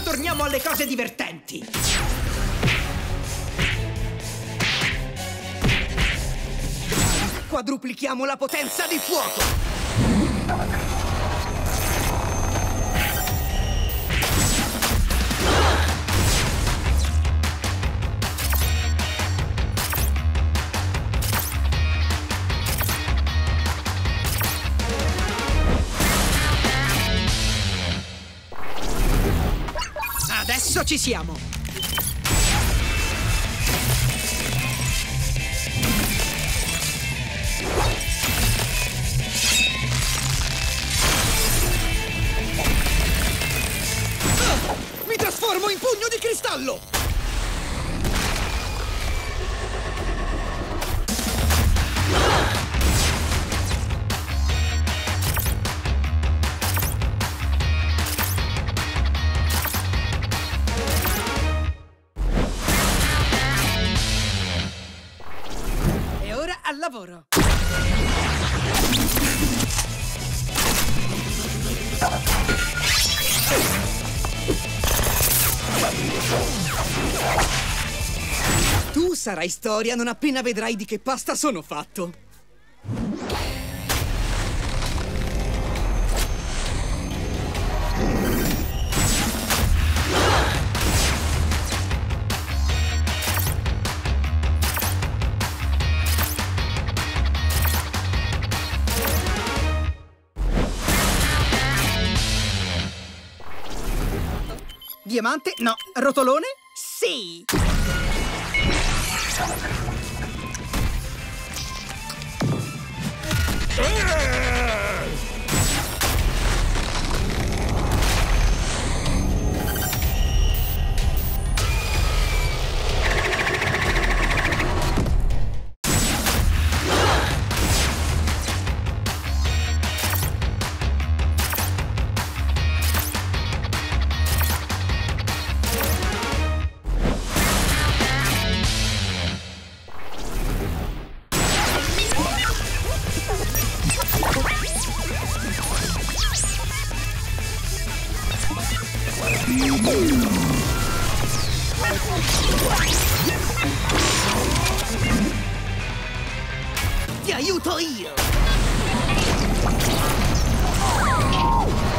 torniamo alle cose divertenti. Quadruplichiamo la potenza di fuoco. Adesso ci siamo! Mi trasformo in pugno di cristallo! Al lavoro! Tu sarai storia non appena vedrai di che pasta sono fatto! Diamante? No. Rotolone? Sì! Ti aiuto io!